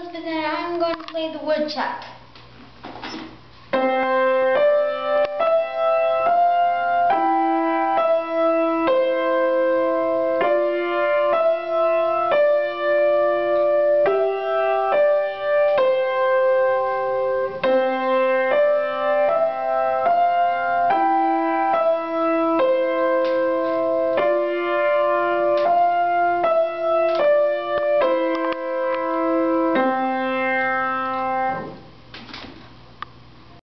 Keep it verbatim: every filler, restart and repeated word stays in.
Elizabeth and I'm going to play the woodchuck.